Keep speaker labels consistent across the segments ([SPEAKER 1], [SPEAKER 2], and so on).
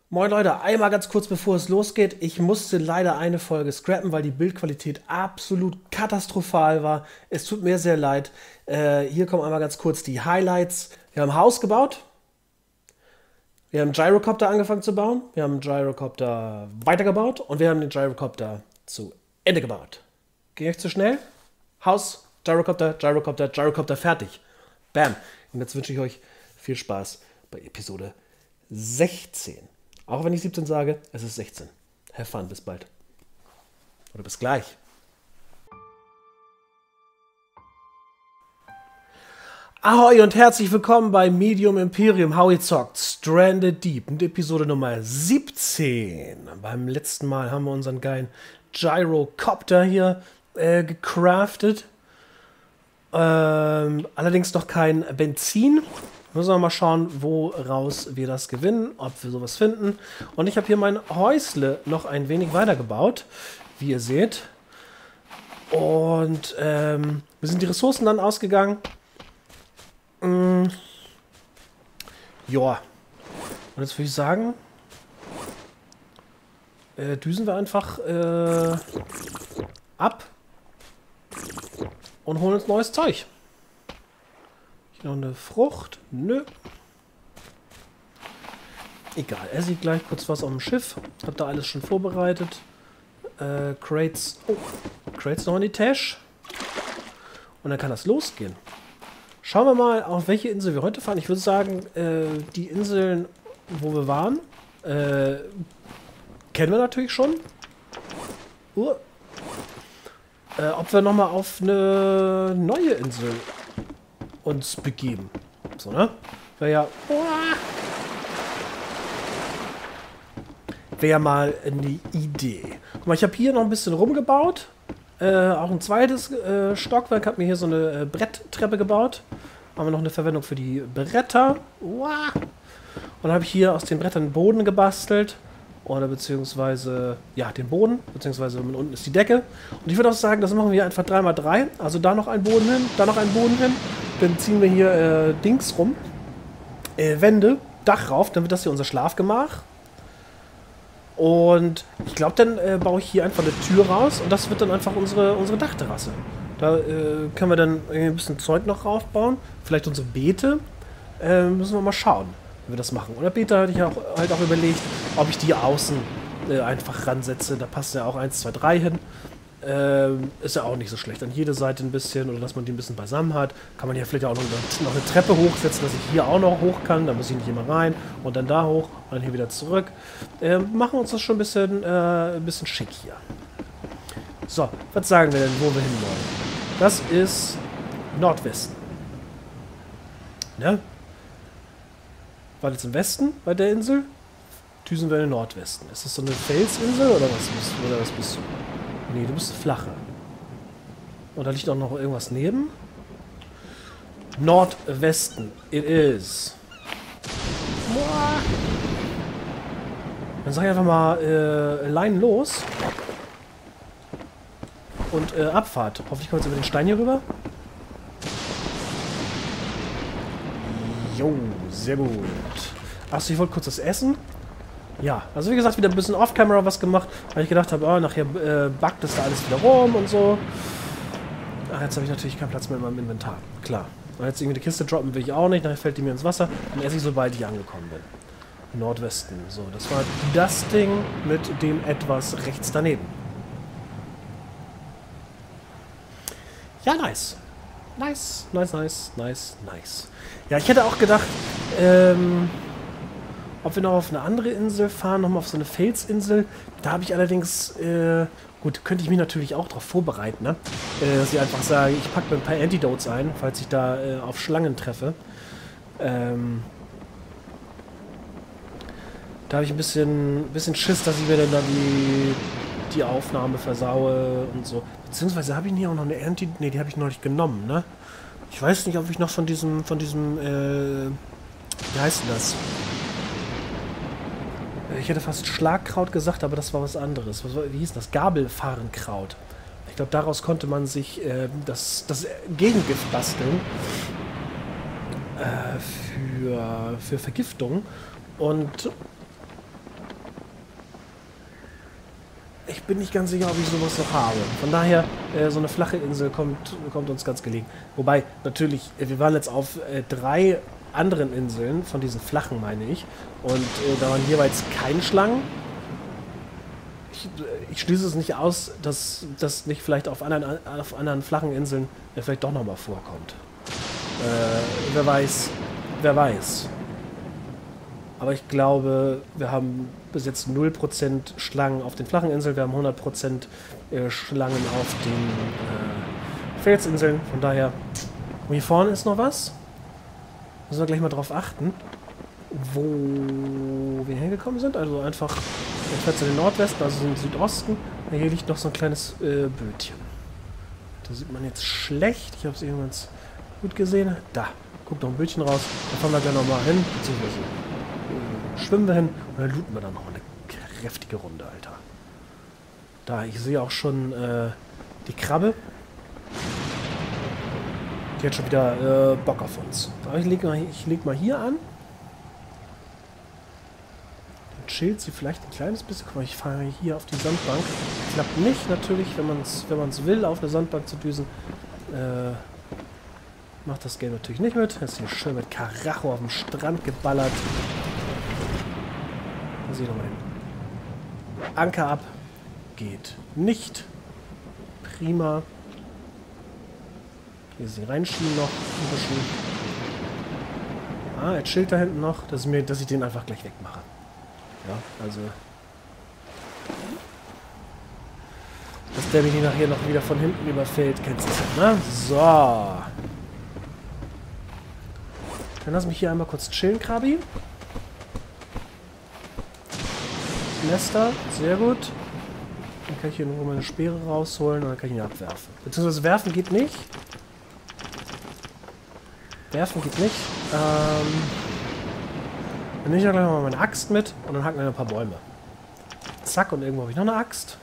[SPEAKER 1] Moin Leute, einmal ganz kurz bevor es losgeht. Ich musste leider eine Folge scrappen, weil die Bildqualität absolut katastrophal war. Es tut mir sehr leid. Hier kommen einmal ganz kurz die Highlights. Wir haben ein Haus gebaut. Wir haben einen Gyrocopter angefangen zu bauen. Wir haben einen Gyrocopter weitergebaut. Und wir haben den Gyrocopter zu Ende gebaut. Ging echt zu schnell? Haus, Gyrocopter, Gyrocopter, Gyrocopter, fertig. Bam. Und jetzt wünsche ich euch viel Spaß bei Episode 16. Auch wenn ich 17 sage, es ist 16. Have fun, bis bald. Oder bis gleich. Ahoi und herzlich willkommen bei Medium Imperium, How It Talked, Stranded Deep mit Episode Nummer 17. Beim letzten Mal haben wir unseren geilen Gyrocopter hier gecraftet. Allerdings noch kein Benzin. Müssen wir mal schauen, woraus wir das gewinnen, ob wir sowas finden. Und ich habe hier mein Häusle noch ein wenig weitergebaut, wie ihr seht. Und mir sind die Ressourcen dann ausgegangen. Ja. Und jetzt würde ich sagen, düsen wir einfach ab und holen uns neues Zeug. Noch eine Frucht? Nö. Egal, er sieht gleich kurz was auf dem Schiff. Hab da alles schon vorbereitet. Crates. Oh, Crates noch in die Tasche. Und dann kann das losgehen. Schauen wir mal, auf welche Insel wir heute fahren. Ich würde sagen, die Inseln, wo wir waren, kennen wir natürlich schon. Ob wir nochmal auf eine neue Insel uns begeben. So, ne? Wäre ja... Wäre ja mal eine Idee. Guck mal, ich habe hier noch ein bisschen rumgebaut. Auch ein zweites Stockwerk. Habe mir hier so eine Bretttreppe gebaut. Haben wir noch eine Verwendung für die Bretter. Und dann habe ich hier aus den Brettern einen Boden gebastelt. Oder beziehungsweise, ja, den Boden. Beziehungsweise unten ist die Decke. Und ich würde auch sagen, das machen wir einfach 3x3. Also da noch ein Boden hin, da noch ein Boden hin. Dann ziehen wir hier Dings rum. Wände, Dach rauf. Dann wird das hier unser Schlafgemach. Und ich glaube, dann baue ich hier einfach eine Tür raus. Und das wird dann einfach unsere Dachterrasse. Da können wir dann ein bisschen Zeug noch raufbauen. Vielleicht unsere Beete. Müssen wir mal schauen, wie wir das machen. Oder Beete hatte ich halt auch überlegt, ob ich die außen einfach ransetze. Da passt ja auch 1, 2, 3 hin. Ist ja auch nicht so schlecht. An jede Seite ein bisschen, oder dass man die ein bisschen beisammen hat. Kann man hier vielleicht auch noch eine Treppe hochsetzen, dass ich hier auch noch hoch kann. Da muss ich nicht immer rein und dann da hoch und dann hier wieder zurück. Machen uns das schon ein bisschen schick hier. So, was sagen wir denn, wo wir hinwollen? Das ist Nordwesten. Ne? War jetzt im Westen bei der Insel? Düsen wir in den Nordwesten. Ist das so eine Felsinsel oder was bist du? Nee, du bist flache. Und da liegt auch noch irgendwas neben. Nordwesten. It is. Dann sag ich einfach mal Leinen los. Und Abfahrt. Hoffentlich kommt jetzt über den Stein hier rüber. Jo, sehr gut. Achso, ich wollte kurz das essen. Ja, also wie gesagt, wieder ein bisschen off-camera was gemacht, weil ich gedacht habe, oh, nachher buggt das da alles wieder rum und so. Ach, jetzt habe ich natürlich keinen Platz mehr in meinem Inventar. Klar. Und jetzt irgendwie eine Kiste droppen will ich auch nicht, nachher fällt die mir ins Wasser. Dann esse ich, sobald ich angekommen bin. Nordwesten. So, das war das Ding mit dem etwas rechts daneben. Ja, nice. Nice, nice, nice, nice, nice. Ja, ich hätte auch gedacht, ob wir noch auf eine andere Insel fahren, nochmal auf so eine Felsinsel. Da habe ich allerdings, gut, könnte ich mich natürlich auch darauf vorbereiten, ne? Dass ich einfach sage, ich packe mir ein paar Antidotes ein, falls ich da auf Schlangen treffe. Da habe ich ein bisschen Schiss, dass ich mir dann da die Aufnahme versaue und so. Beziehungsweise habe ich hier auch noch eine Antidote. Ne, die habe ich noch nicht genommen, ne? Ich weiß nicht, ob ich noch von diesem, wie heißt denn das? Ich hätte fast Schlagkraut gesagt, aber das war was anderes. Wie hieß das? Gabelfarnkraut. Ich glaube, daraus konnte man sich das Gegengift basteln. Für Vergiftung. Und bin nicht ganz sicher, ob ich sowas noch habe. Von daher, so eine flache Insel kommt uns ganz gelegen. Wobei, natürlich, wir waren jetzt auf 3 anderen Inseln, von diesen flachen meine ich. Und da waren jeweils keine Schlangen. Ich schließe es nicht aus, dass das nicht vielleicht auf anderen flachen Inseln vielleicht doch nochmal vorkommt. Wer weiß. Wer weiß. Aber ich glaube, wir haben bis jetzt 0% Schlangen auf den flachen Inseln. Wir haben 100% Schlangen auf den Felsinseln. Von daher, und hier vorne ist noch was. Müssen wir gleich mal drauf achten, wo wir hingekommen sind. Also einfach etwa zu den Nordwesten, also im Südosten. Hier liegt noch so ein kleines Bötchen. Da sieht man jetzt schlecht. Ich habe es irgendwann gut gesehen. Da, guckt noch ein Bötchen raus. Da fahren wir gleich nochmal hin. Beziehungsweise schwimmen wir hin und dann looten wir dann noch eine kräftige Runde, Alter. Da, ich sehe auch schon die Krabbe. Die hat schon wieder Bock auf uns. Aber ich leg mal hier an. Dann chillt sie vielleicht ein kleines bisschen. Guck mal, ich fahre hier auf die Sandbank. Klappt nicht natürlich, wenn man es will, auf eine Sandbank zu düsen. Macht das Game natürlich nicht mit. Jetzt hier schön mit Karacho auf dem Strand geballert. Dann sehe ich nochmal den Anker ab. Geht nicht. Prima. Hier sie reinschieben noch ein bisschen. Ah, er chillt da hinten noch, dass ich den einfach gleich wegmache. Ja, also. Dass der mich nachher noch wieder von hinten überfällt, kennst du ja, ne? So. Dann lass mich hier einmal kurz chillen, Krabi. Nester, sehr gut. Dann kann ich hier nur meine Speere rausholen und dann kann ich ihn abwerfen. Beziehungsweise werfen geht nicht. Werfen geht nicht. Dann nehme ich ja gleich mal meine Axt mit und dann hacken wir ein paar Bäume. Zack, und irgendwo habe ich noch eine Axt.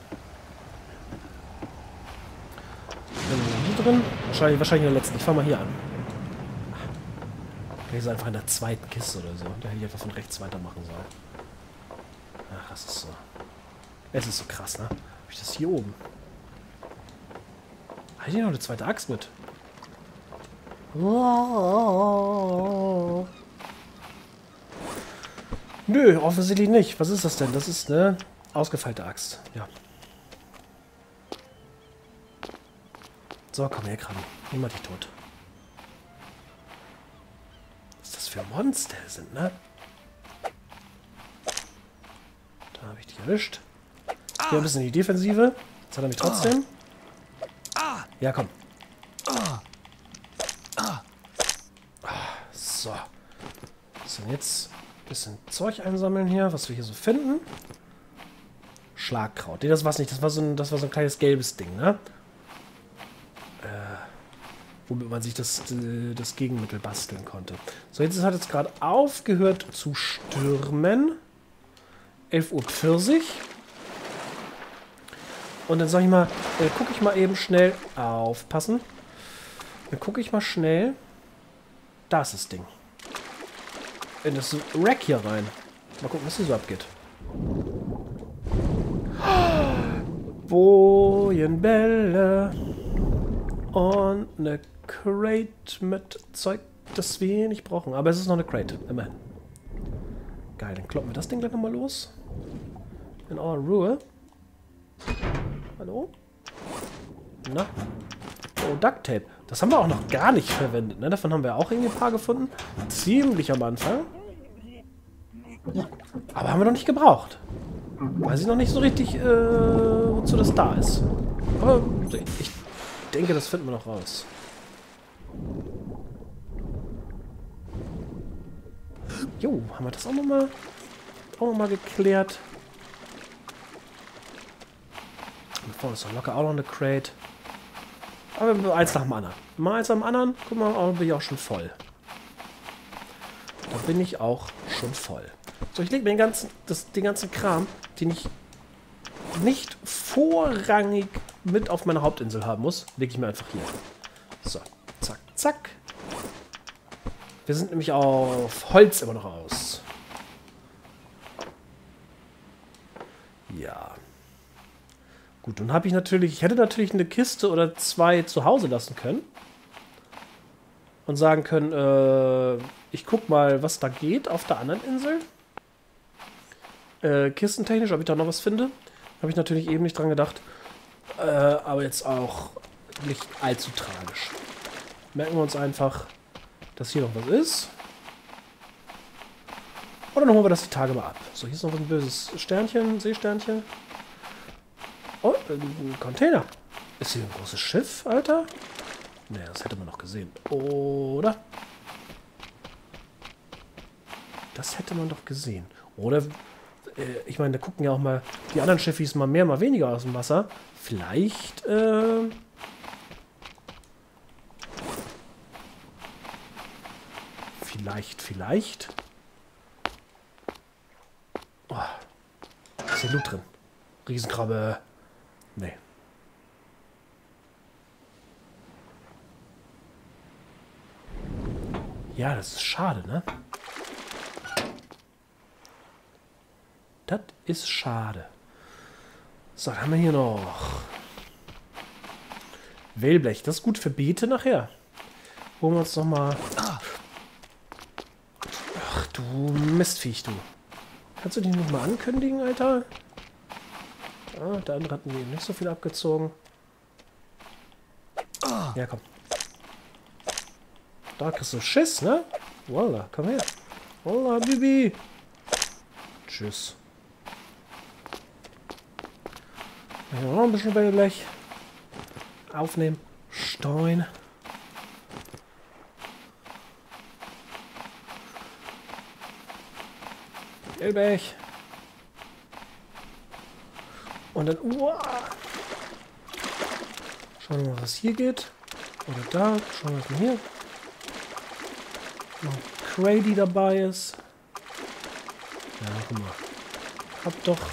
[SPEAKER 1] Dann bin ich hier drin. Wahrscheinlich in der letzten. Ich fange mal hier an. Vielleicht ist einfach in der zweiten Kiste oder so. Da hätte ich einfach von rechts weitermachen sollen. Ach, das ist so. Es ist so krass, ne? Habe ich das hier oben? Habe ich hier noch eine zweite Axt mit? Nö, offensichtlich nicht. Was ist das denn? Das ist eine ausgefeilte Axt. Ja. So, komm her, Kram. Nimm mal dich tot. Was das für Monster sind, ne? Da habe ich dich erwischt. Hier ein bisschen in die Defensive. Jetzt hat er mich trotzdem. Ja, komm. So. So, jetzt ein bisschen Zeug einsammeln hier, was wir hier so finden. Schlagkraut. Nee, das war's nicht. Das war so ein kleines gelbes Ding, ne? Womit man sich das Gegenmittel basteln konnte. So, jetzt hat es gerade aufgehört zu stürmen. 11:40 Uhr. Und dann sag ich mal, gucke ich mal eben schnell. Aufpassen. Dann gucke ich mal schnell. Da ist das Ding. In das Rack hier rein. Mal gucken, was hier so abgeht. Bojenbälle. Und eine Crate mit Zeug, das wir nicht brauchen. Aber es ist noch eine Crate, immerhin. Geil, dann kloppen wir das Ding gleich nochmal los. In aller Ruhe. Hallo? Na? Oh, Duct Tape. Das haben wir auch noch gar nicht verwendet, ne? Davon haben wir auch irgendwie ein paar gefunden. Ziemlich am Anfang. Aber haben wir noch nicht gebraucht. Weiß ich noch nicht so richtig, wozu das da ist. Aber ich denke, das finden wir noch raus. Jo, haben wir das auch nochmal geklärt. Und vorne ist doch locker auch noch eine Crate. Aber eins nach dem anderen. Mal eins nach dem anderen. Guck mal, da bin ich auch schon voll. Da bin ich auch schon voll. So, ich lege mir den ganzen Kram, den ich nicht vorrangig mit auf meiner Hauptinsel haben muss, lege ich mir einfach hier. So, zack, zack. Wir sind nämlich auf Holz immer noch aus. Gut, nun habe ich hätte natürlich eine Kiste oder zwei zu Hause lassen können. Und sagen können, ich guck mal, was da geht auf der anderen Insel. Kistentechnisch, ob ich da noch was finde. Habe ich natürlich eben nicht dran gedacht. Aber jetzt auch nicht allzu tragisch. Merken wir uns einfach, dass hier noch was ist. Und dann holen wir das die Tage mal ab. So, hier ist noch ein böses Sternchen, Seesternchen. Oh, ein Container. Ist hier ein großes Schiff, Alter? Ne, das hätte man noch gesehen. Oder? Das hätte man doch gesehen. Oder, ich meine, da gucken ja auch mal die anderen Schiffis mal mehr, mal weniger aus dem Wasser. Vielleicht, Vielleicht. Oh, ist hier Loot drin? Riesenkrabbe. Nee. Ja, das ist schade, ne? Das ist schade. So, dann haben wir hier noch Wellblech. Das ist gut für Beete nachher. Holen wir uns noch mal... Ach, du Mistviech, du. Kannst du dich nicht mal ankündigen, Alter? Ah, der andere hat mir eben nicht so viel abgezogen. Ja, komm. Da kriegst du Schiss, ne? Wallah, komm her. Wallah, Bibi. Tschüss. Hier noch ein bisschen Wellblech. Aufnehmen. Stein. Wellblech. Und dann... Schauen wir mal, was hier geht. Oder da. Schauen wir mal hier. Noch ein Crady dabei ist. Ja, guck mal. Hab doch...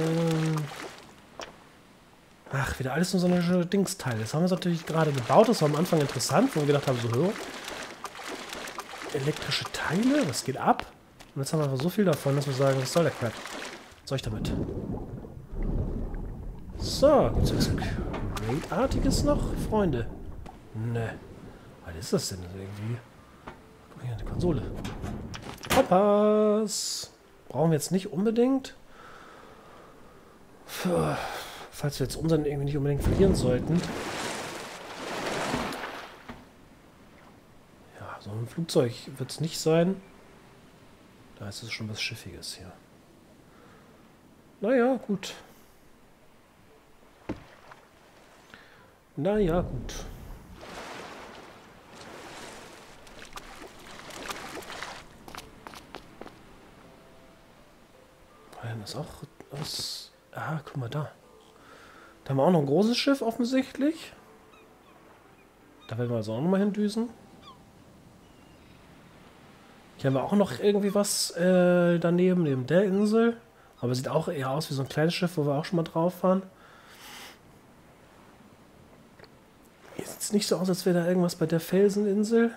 [SPEAKER 1] Ach, wieder alles nur so eine schöne Dingsteile. Das haben wir uns natürlich gerade gebaut. Das war am Anfang interessant, wo wir gedacht haben, so hör. Elektrische Teile? Was geht ab? Und jetzt haben wir einfach so viel davon, dass wir sagen, was soll der Crap? Was soll ich damit? So, gibt es was Raid-artiges noch, Freunde? Ne. Was ist das denn irgendwie? Guck mal hier, eine Konsole. Hoppas! Brauchen wir jetzt nicht unbedingt. Puh. Falls wir jetzt unseren irgendwie nicht unbedingt verlieren sollten. Ja, so ein Flugzeug wird es nicht sein. Da ist es schon was Schiffiges hier. Naja, gut. Naja, gut. Das ist auch aus... Ah, guck mal da. Da haben wir auch noch ein großes Schiff offensichtlich. Da werden wir also auch nochmal hindüsen. Hier haben wir auch noch irgendwie was daneben, neben der Insel. Aber sieht auch eher aus wie so ein kleines Schiff, wo wir auch schon mal drauf waren. Hier sieht es nicht so aus, als wäre da irgendwas bei der Felseninsel.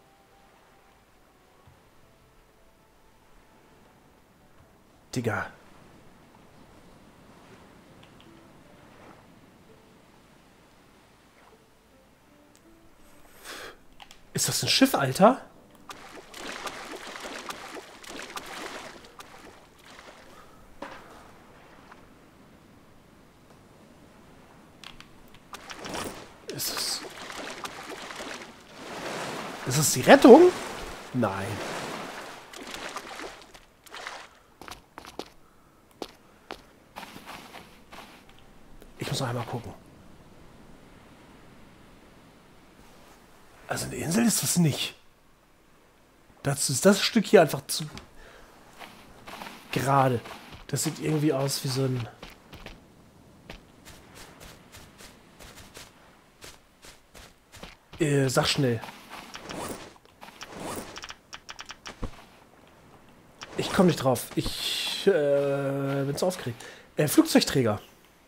[SPEAKER 1] Digga. Ist das ein Schiff, Alter? Ist es die Rettung? Nein. Ich muss noch einmal gucken. Also eine Insel ist das nicht. Dazu ist das Stück hier einfach zu gerade. Das sieht irgendwie aus wie so ein... sag schnell. Ich komme nicht drauf. Ich bin zu aufgeregt. Flugzeugträger.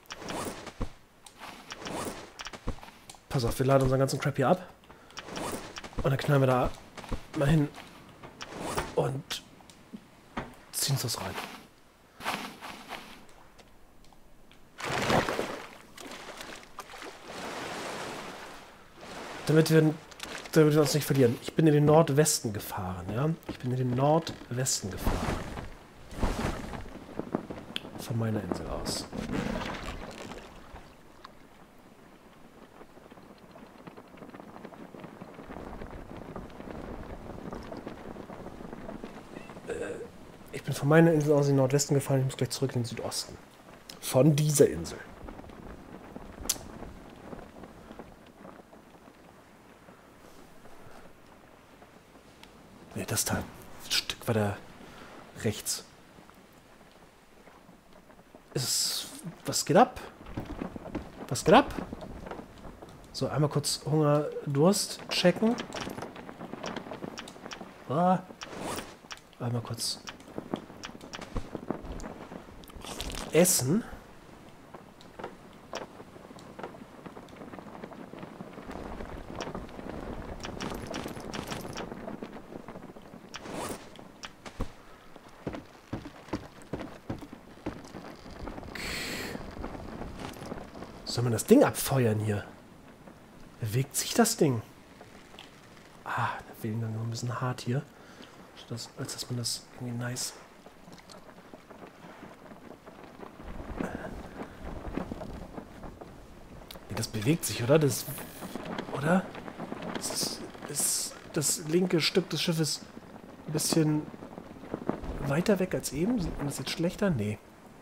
[SPEAKER 1] Pass auf, wir laden unseren ganzen Crap hier ab. Und dann knallen wir da mal hin. Und ziehen uns das rein. damit wir uns nicht verlieren. Ich bin in den Nordwesten gefahren, ja? Ich bin in den Nordwesten gefahren. Von meiner Insel aus. Ich bin von meiner Insel aus in den Nordwesten gefahren. Ich muss gleich zurück in den Südosten. Von dieser Insel. Ne, das da. Ein Stück weiter rechts. Was geht ab? Was geht ab? So, einmal kurz Hunger, Durst checken. Ah. Einmal kurz essen. Soll man das Ding abfeuern hier? Bewegt sich das Ding? Ah, der Wellengang ist ein bisschen hart hier. Als dass man das irgendwie nice... Nee, das bewegt sich, oder? Oder? Ist das linke Stück des Schiffes ein bisschen weiter weg als eben? Sieht man das jetzt schlechter? Nee.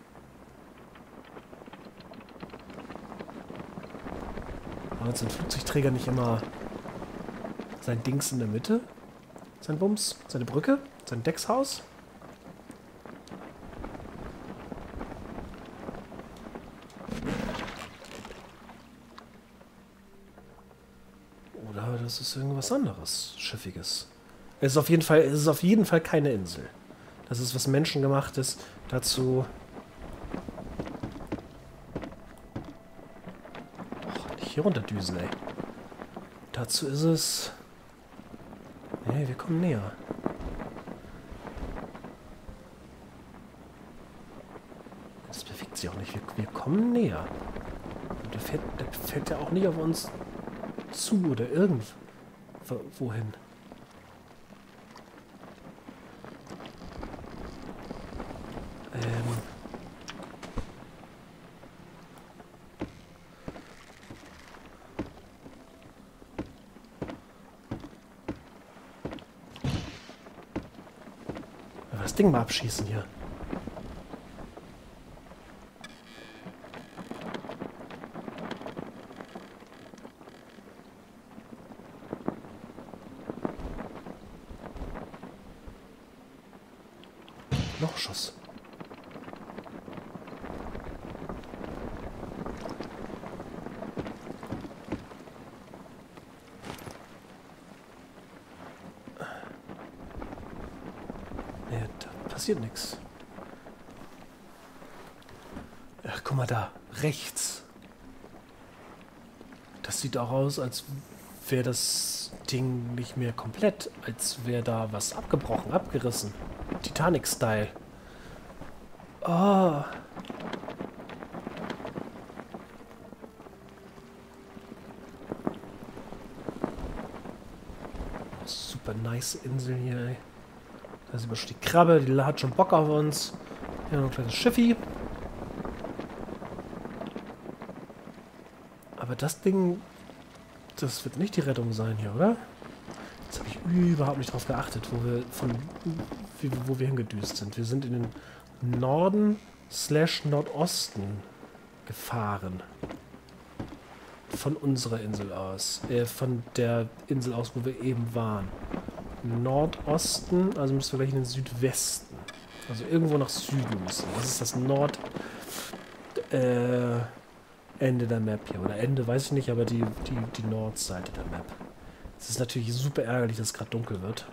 [SPEAKER 1] Hat so ein Flugzeugträger nicht immer sein Dings in der Mitte? Sein Bums? Seine Brücke? Sein Deckshaus? Oder das ist irgendwas anderes, Schiffiges. Es ist auf jeden Fall keine Insel. Das ist was Menschengemachtes. Dazu... hier runterdüsen, ey. Dazu ist es... Nee, wir kommen näher. Das bewegt sich auch nicht. Wir kommen näher. Und der fährt ja auch nicht auf uns zu oder wohin. Das Ding mal abschießen hier. Noch ein Schuss. Passiert nichts. Ach, guck mal da. Rechts. Das sieht auch aus, als wäre das Ding nicht mehr komplett. Als wäre da was abgebrochen, abgerissen. Titanic-Style. Oh. Super nice Insel hier, ey. Da sieht man schon die Krabbe, die hat schon Bock auf uns. Hier noch ein kleines Schiffi. Aber das Ding, das wird nicht die Rettung sein hier, oder? Jetzt habe ich überhaupt nicht drauf geachtet, wo wir hingedüst sind. Wir sind in den Norden/Nordosten gefahren. Von unserer Insel aus. Von der Insel aus, wo wir eben waren. Nordosten, also müssen wir gleich in den Südwesten. Also irgendwo nach Süden müssen. Das ist das Ende der Map hier. Oder Ende, weiß ich nicht, aber die Nordseite der Map. Es ist natürlich super ärgerlich, dass es gerade dunkel wird.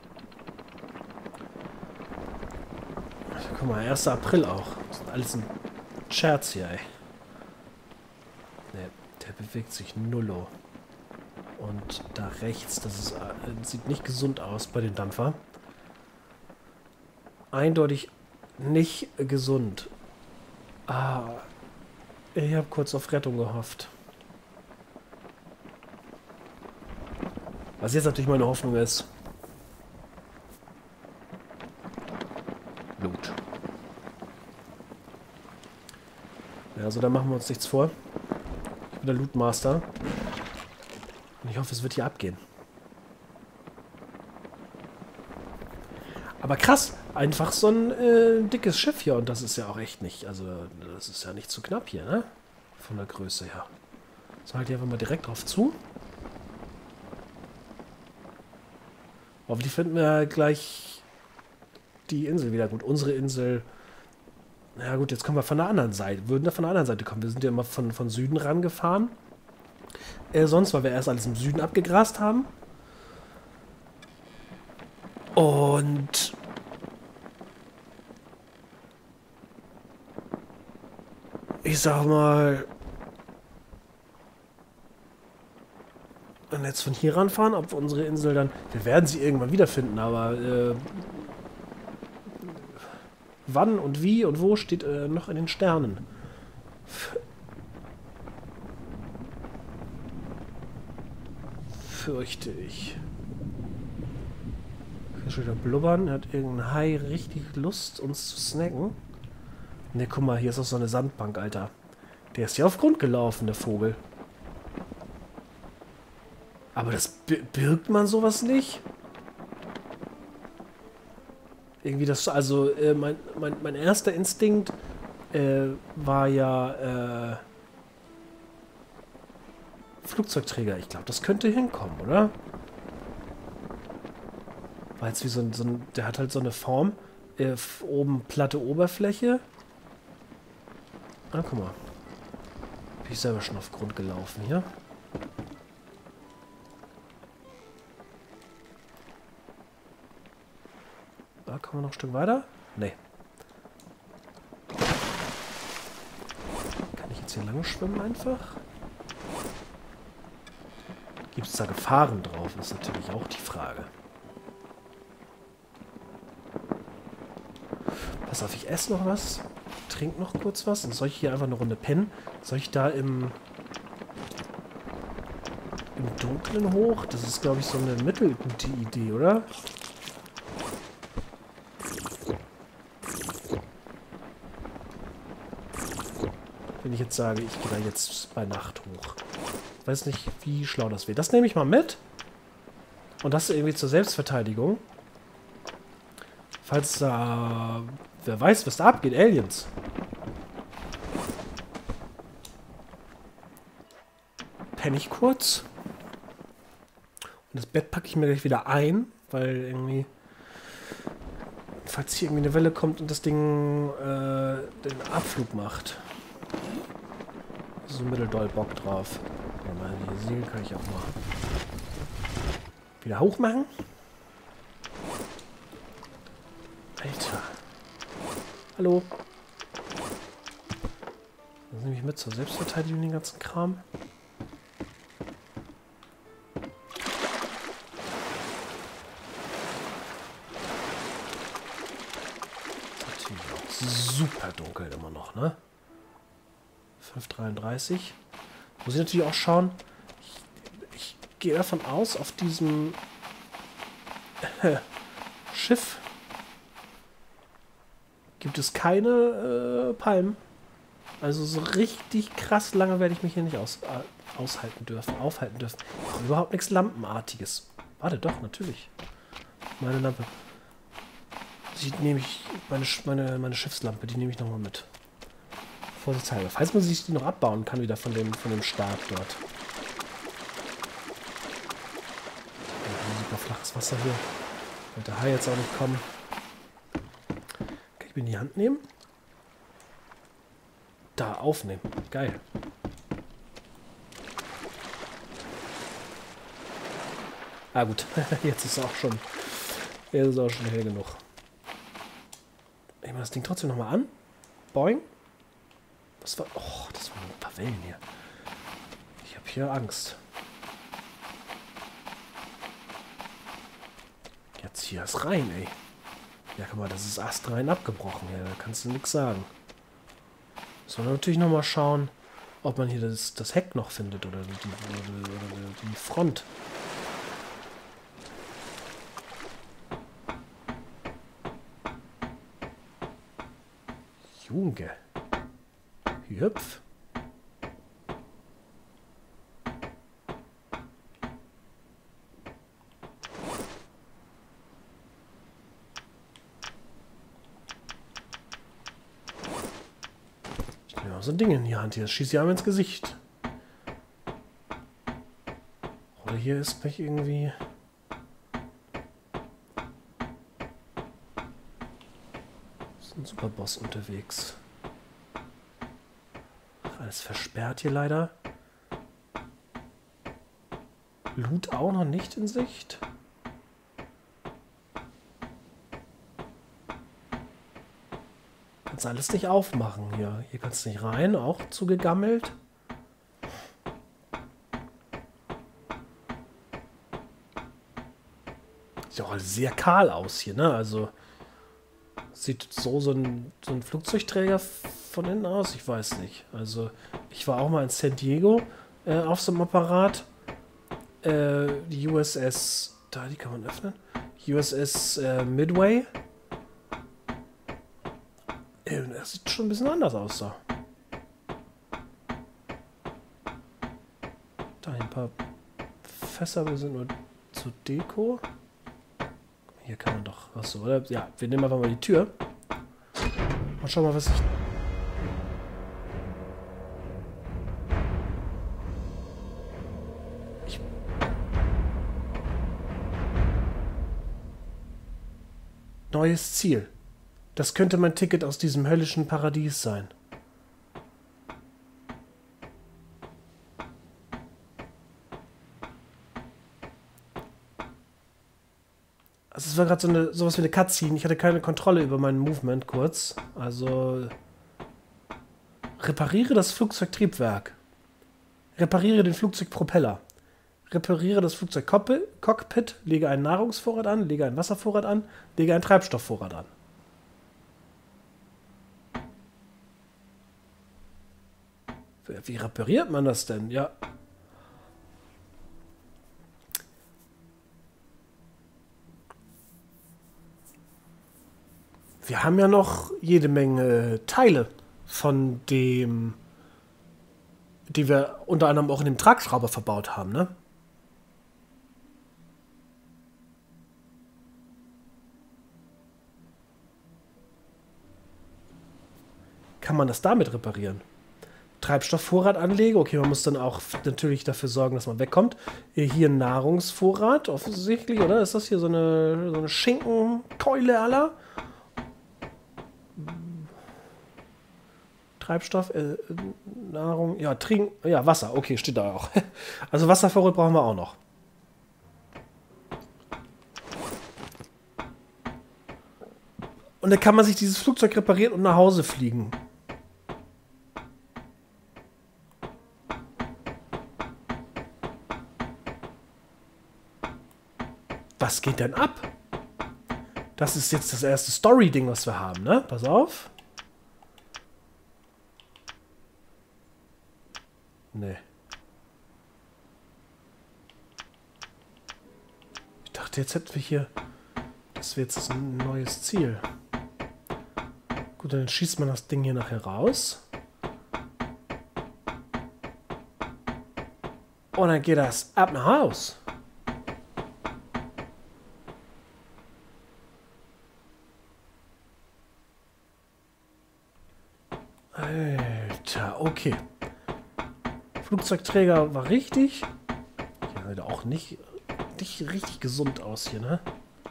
[SPEAKER 1] Guck mal, 1. April auch. Das ist alles ein Scherz hier, ey. Ne, der bewegt sich nullo. Und da rechts, das sieht nicht gesund aus bei den Dampfer. Eindeutig nicht gesund. Ah, ich habe kurz auf Rettung gehofft. Was jetzt natürlich meine Hoffnung ist. Loot. Ja, also da machen wir uns nichts vor. Ich bin der Lootmaster. Und ich hoffe, es wird hier abgehen. Aber krass, einfach so ein dickes Schiff hier. Und das ist ja auch echt nicht, also das ist ja nicht zu knapp hier, ne? Von der Größe her. So, halt hier einfach mal direkt drauf zu. Hoffentlich finden wir gleich die Insel wieder. Gut, unsere Insel. Na gut, jetzt kommen wir von der anderen Seite. Würden wir von der anderen Seite kommen. Wir sind ja immer von Süden rangefahren. Sonst, weil wir erst alles im Süden abgegrast haben. Und ich sag mal, wenn wir jetzt von hier ranfahren, ob wir unsere Insel dann, wir werden sie irgendwann wiederfinden, aber wann und wie und wo steht noch in den Sternen. Fürchte ich. Schon wieder blubbern. Hat irgendein Hai richtig Lust, uns zu snacken? Ne, guck mal, hier ist auch so eine Sandbank, Alter. Der ist ja auf Grund gelaufen, der Vogel. Aber das birgt man sowas nicht? Irgendwie das, also, mein erster Instinkt war ja Flugzeugträger. Ich glaube, das könnte hinkommen, oder? War jetzt wie so ein, der hat halt so eine Form. Oben platte Oberfläche. Ah, guck mal. Bin ich selber schon auf Grund gelaufen hier. Da kommen wir noch ein Stück weiter? Nee. Kann ich jetzt hier lang schwimmen einfach? Gibt es da Gefahren drauf? Ist natürlich auch die Frage. Pass auf, ich esse noch was. Trink noch kurz was. Und soll ich hier einfach eine Runde pennen? Soll ich da im Dunkeln hoch? Das ist, glaube ich, so eine mittelgute Idee, oder? Wenn ich jetzt sage, ich gehe da jetzt bei Nacht hoch. Ich weiß nicht, wie schlau das wird. Das nehme ich mal mit. Und das irgendwie zur Selbstverteidigung. Falls da... wer weiß, was da abgeht. Aliens. Penne ich kurz. Und das Bett packe ich mir gleich wieder ein. Weil irgendwie... falls hier irgendwie eine Welle kommt und das Ding den Abflug macht. So mitteldoll Bock drauf. Ja, meine Segel kann ich auch mal wieder hoch machen. Alter. Hallo. Das nehme ich mit zur Selbstverteidigung, den ganzen Kram. Natürlich auch super dunkel immer noch, ne? 5:33. Muss ich natürlich auch schauen. Ich gehe davon aus, auf diesem Schiff gibt es keine Palmen. Also so richtig krass lange werde ich mich hier nicht aufhalten dürfen. Auch überhaupt nichts Lampenartiges. Warte, doch, natürlich. Meine Lampe. Die nehme ich, meine Schiffslampe, die nehme ich nochmal mit. Vorsichtshalber. Falls man sich die noch abbauen kann, wieder von dem Start dort. Ja, super flaches Wasser hier. Wird der Hai jetzt auch nicht kommen. Kann ich mir in die Hand nehmen? Da, aufnehmen. Geil. Ah gut, jetzt ist es auch schon hell genug. Ich mache das Ding trotzdem nochmal an. Boing. Das war... oh, das waren ein paar Wellen hier. Ich habe hier Angst. Jetzt hier ist rein, ey. Ja, guck mal, das ist astrein abgebrochen. Ja, da kannst du nichts sagen. Sollen wir natürlich nochmal schauen, ob man hier das Heck noch findet oder die Front. Junge. Hüpf. Ich nehme auch so ein Ding in die Hand hier. Das schießt ja einmal ins Gesicht. Oder hier ist nicht irgendwie... Ist ein Superboss unterwegs. Alles versperrt hier leider. Loot auch noch nicht in Sicht. Kannst alles nicht aufmachen hier. Hier kannst du nicht rein, auch zugegammelt. Sieht auch alles sehr kahl aus hier, ne? Also sieht so ein Flugzeugträger von innen aus? Ich weiß nicht. Also ich war auch mal in San Diego auf so einem Apparat. Die USS, da, die kann man öffnen. USS Midway. Das sieht schon ein bisschen anders aus da. Da ein paar Fässer, wir sind nur zur Deko. Hier kann man doch, achso, oder? Ja, wir nehmen einfach mal die Tür. Und schauen mal, was ich... Neues Ziel. Das könnte mein Ticket aus diesem höllischen Paradies sein. Also es war gerade sowas wie eine Cutscene. Ich hatte keine Kontrolle über meinen Movement kurz. Also... Repariere das Flugzeugtriebwerk. Repariere den Flugzeugpropeller. Repariere das Flugzeugcockpit. Lege einen Nahrungsvorrat an. Lege einen Wasservorrat an. Lege einen Treibstoffvorrat an. Wie repariert man das denn? Ja. Wir haben ja noch jede Menge Teile von dem, die wir unter anderem auch in dem Tragschrauber verbaut haben, ne? Kann man das damit reparieren? Treibstoffvorrat anlege. Okay, man muss dann auch natürlich dafür sorgen, dass man wegkommt. Hier ein Nahrungsvorrat, offensichtlich, oder? Ist das hier so eine Schinkenkeule aller? Treibstoff, Nahrung, ja, Trinken, ja, Wasser, okay, steht da auch. Also Wasservorrat brauchen wir auch noch. Und dann kann man sich dieses Flugzeug reparieren und nach Hause fliegen. Was geht denn ab? Das ist jetzt das erste Story-Ding, was wir haben, ne? Pass auf. Nee. Ich dachte, jetzt hätten wir hier... Das wäre jetzt ein neues Ziel. Gut, dann schießt man das Ding hier nachher raus. Und dann geht das ab nach Haus. Alter, okay. Flugzeugträger war richtig. Ja, sieht auch nicht richtig gesund aus hier, ne?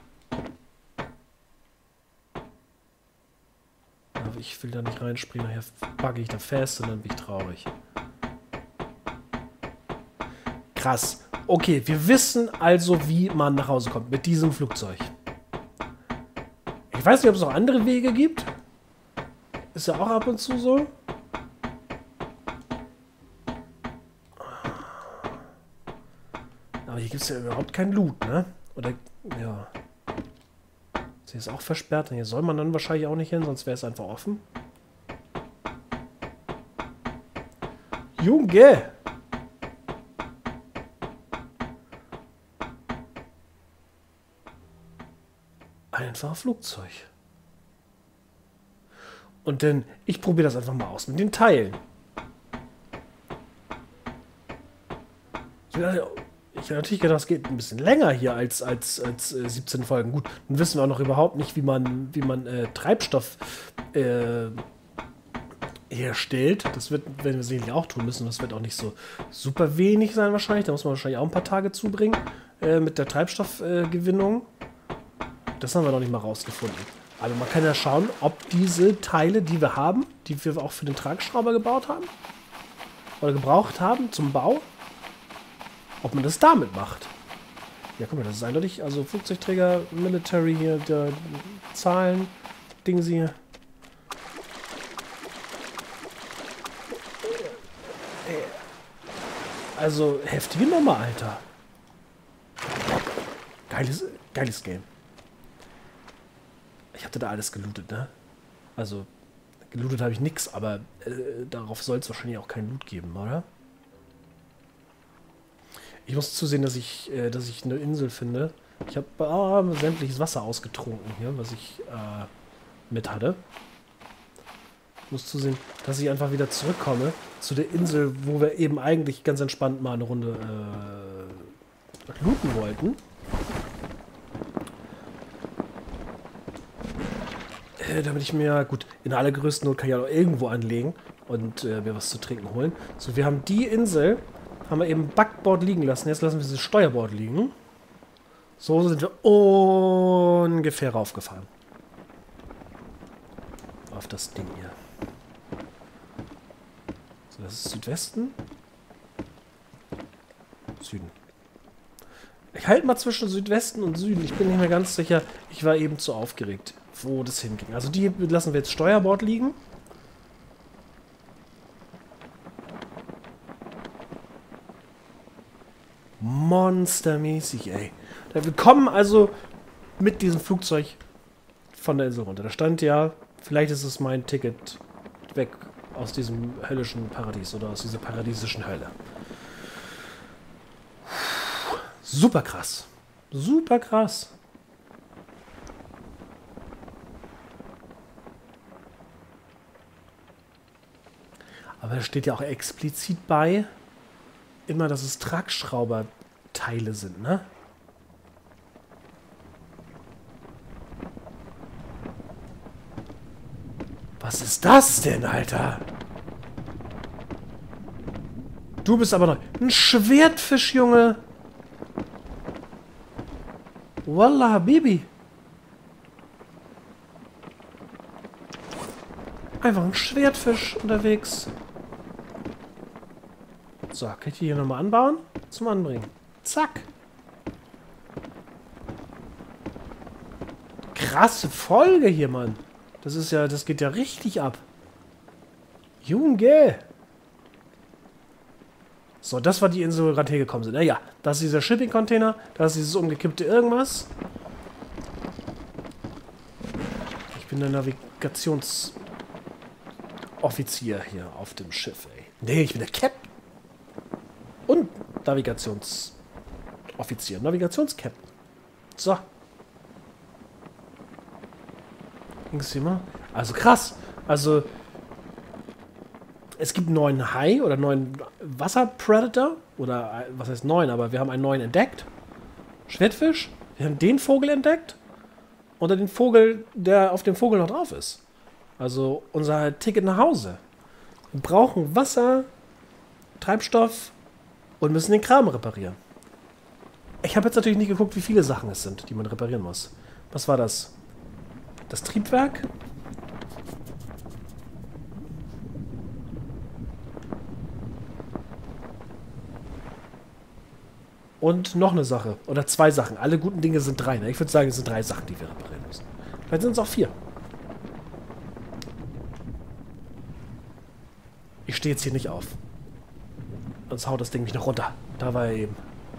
[SPEAKER 1] Aber ich will da nicht reinspringen, nachher bugge ich da fest und dann bin ich traurig. Krass. Okay, wir wissen also, wie man nach Hause kommt mit diesem Flugzeug. Ich weiß nicht, ob es noch andere Wege gibt. Ist ja auch ab und zu so. Aber hier gibt es ja überhaupt kein Loot, ne? Oder, ja. Sie ist auch versperrt. Und hier soll man dann wahrscheinlich auch nicht hin, sonst wäre es einfach offen. Junge! Einfach Flugzeug. Und dann, ich probiere das einfach mal aus mit den Teilen. Ich habe natürlich gedacht, das geht ein bisschen länger hier als 17 Folgen. Gut, dann wissen wir auch noch überhaupt nicht, wie man Treibstoff herstellt. Das werden wir sicherlich auch tun müssen. Das wird auch nicht so super wenig sein wahrscheinlich. Da muss man wahrscheinlich auch ein paar Tage zubringen mit der Treibstoffgewinnung. Das haben wir noch nicht mal rausgefunden. Aber man kann ja schauen, ob diese Teile, die wir haben, die wir auch für den Tragschrauber gebaut haben oder gebraucht haben zum Bau, ob man das damit macht. Ja, guck mal, das ist eindeutig. Also Flugzeugträger, Military hier, der Zahlen, Dings hier. Also heftige Nummer, Alter. Geiles Game. Ich hatte da alles gelootet, ne? Also, gelootet habe ich nichts, aber darauf soll es wahrscheinlich auch keinen Loot geben, oder? Ich muss zusehen, dass ich eine Insel finde. Ich habe sämtliches Wasser ausgetrunken hier, was ich mit hatte. Ich muss zusehen, dass ich einfach wieder zurückkomme zu der Insel, wo wir eben eigentlich ganz entspannt mal eine Runde looten wollten. Damit ich mir, gut, in der allergrößten Not kann ich auch irgendwo anlegen und mir was zu trinken holen. So, wir haben die Insel, haben wir eben Backboard liegen lassen. Jetzt lassen wir dieses Steuerboard liegen. So sind wir ungefähr raufgefahren. Auf das Ding hier. So, das ist Südwesten. Süden. Ich halte mal zwischen Südwesten und Süden. Ich bin nicht mehr ganz sicher. Ich war eben zu aufgeregt, wo das hinging. Also die lassen wir jetzt Steuerbord liegen. Monstermäßig, ey. Wir kommen also mit diesem Flugzeug von der Insel runter. Da stand ja, vielleicht ist es mein Ticket weg aus diesem höllischen Paradies oder aus dieser paradiesischen Hölle. Super krass. Super krass. Aber da steht ja auch explizit bei, immer, dass es Tragschrauberteile sind, ne? Was ist das denn, Alter? Du bist aber noch... Ein Schwertfisch, Junge! Wallah, Habibi! Einfach ein Schwertfisch unterwegs. So, kann ich die hier nochmal anbauen? Zum Anbringen. Zack! Krasse Folge hier, Mann. Das ist ja, das geht ja richtig ab. Junge! So, das war die Insel, wo wir gerade hergekommen sind. Naja, das ist dieser Shipping-Container, das ist dieses umgekippte irgendwas. Ich bin der Navigationsoffizier hier auf dem Schiff, ey. Nee, ich bin der Captain. Und Navigationsoffizier, Navigationskapitän. So. Also krass. Also es gibt einen neuen Hai oder einen neuen Wasserpredator. Oder was heißt neuen, aber wir haben einen neuen entdeckt. Schwertfisch. Wir haben den Vogel entdeckt. Oder den Vogel, der auf dem Vogel noch drauf ist. Also unser Ticket nach Hause. Wir brauchen Wasser, Treibstoff und müssen den Kram reparieren. Ich habe jetzt natürlich nicht geguckt, wie viele Sachen es sind, die man reparieren muss. Was war das? Das Triebwerk? Und noch eine Sache. Oder zwei Sachen. Alle guten Dinge sind drei. Ne? Ich würde sagen, es sind 3 Sachen, die wir reparieren müssen. Vielleicht sind es auch 4. Ich stehe jetzt hier nicht auf. Sonst haut das Ding mich noch runter. Da war er eben.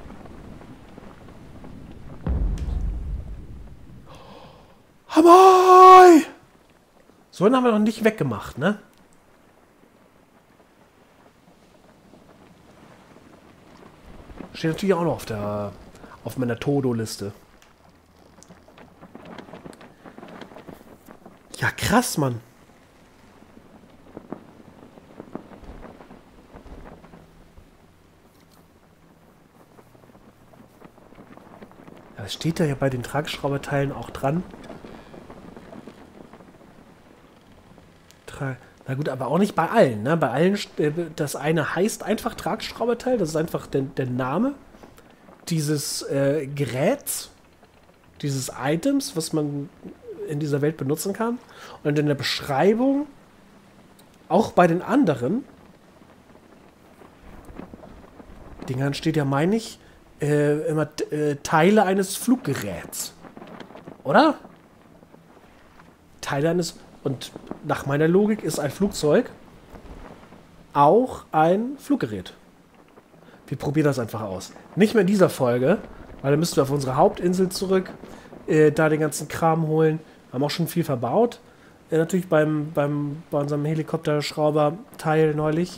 [SPEAKER 1] Hamai! So einen haben wir noch nicht weggemacht, ne? Steht natürlich auch noch auf meiner Todo-Liste. Ja, krass, Mann. steht da ja bei den Tragschrauberteilen auch dran. Na gut, aber auch nicht bei allen. Ne? Bei allen, das eine heißt einfach Tragschrauberteil, das ist einfach der Name dieses Geräts, dieses Items, was man in dieser Welt benutzen kann. Und in der Beschreibung, auch bei den anderen Dingern steht ja, meine ich, immer Teile eines Fluggeräts. Oder? Teile eines... Und nach meiner Logik ist ein Flugzeug auch ein Fluggerät. Wir probieren das einfach aus. Nicht mehr in dieser Folge, weil dann müssen wir auf unsere Hauptinsel zurück, da den ganzen Kram holen. Haben auch schon viel verbaut. Natürlich bei unserem Helikopterschrauber-Teil neulich.